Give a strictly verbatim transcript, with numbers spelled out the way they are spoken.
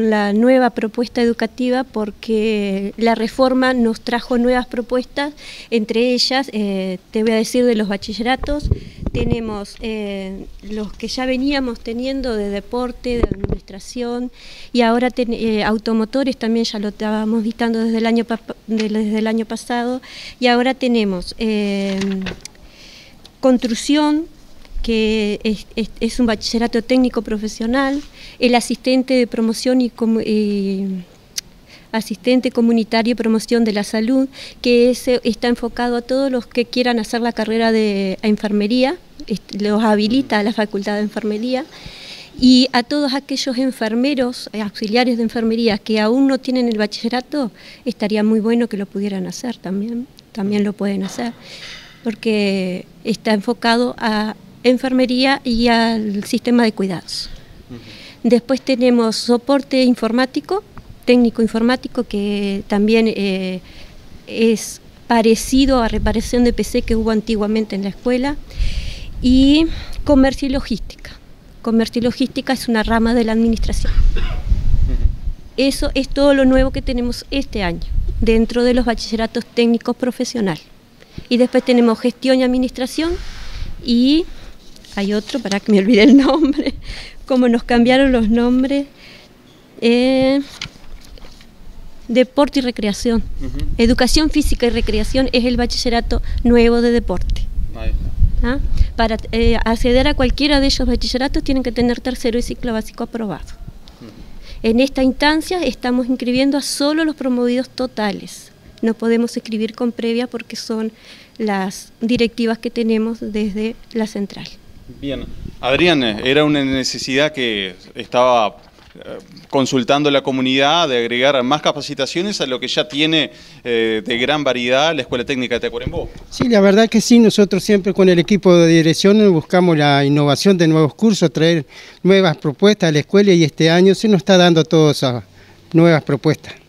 con la nueva propuesta educativa porque la reforma nos trajo nuevas propuestas, entre ellas, eh, te voy a decir de los bachilleratos, tenemos eh, los que ya veníamos teniendo de deporte, de administración, y ahora ten, eh, automotores también ya lo estábamos dictando desde el año, desde el año pasado, y ahora tenemos eh, construcción, que es, es, es un bachillerato técnico profesional, el asistente de promoción y, y asistente comunitario y promoción de la salud, que ese está enfocado a todos los que quieran hacer la carrera de enfermería, los habilita a la facultad de enfermería, y a todos aquellos enfermeros, auxiliares de enfermería que aún no tienen el bachillerato, estaría muy bueno que lo pudieran hacer también, también lo pueden hacer, porque está enfocado a enfermería y al sistema de cuidados. Uh-huh. Después tenemos soporte informático, técnico informático, que también eh, es parecido a reparación de P C que hubo antiguamente en la escuela, y comercio y logística. Comercio y logística es una rama de la administración. Uh-huh. Eso es todo lo nuevo que tenemos este año, dentro de los bachilleratos técnicos profesionales. Y después tenemos gestión y administración, y hay otro, para que me olvide el nombre, como nos cambiaron los nombres, eh, deporte y recreación. Uh-huh. Educación física y recreación es el bachillerato nuevo de deporte. Ahí está. ¿Ah? Para eh, acceder a cualquiera de ellos bachilleratos tienen que tener tercero y ciclo básico aprobado. Uh-huh. En esta instancia estamos inscribiendo a solo los promovidos totales. No podemos escribir con previa porque son las directivas que tenemos desde la central. Bien, Adrián, era una necesidad que estaba eh, consultando la comunidad de agregar más capacitaciones a lo que ya tiene eh, de gran variedad la Escuela Técnica de Tacuarembó. Sí, la verdad que sí, nosotros siempre con el equipo de dirección buscamos la innovación de nuevos cursos, traer nuevas propuestas a la escuela, y este año se nos está dando todas esas nuevas propuestas.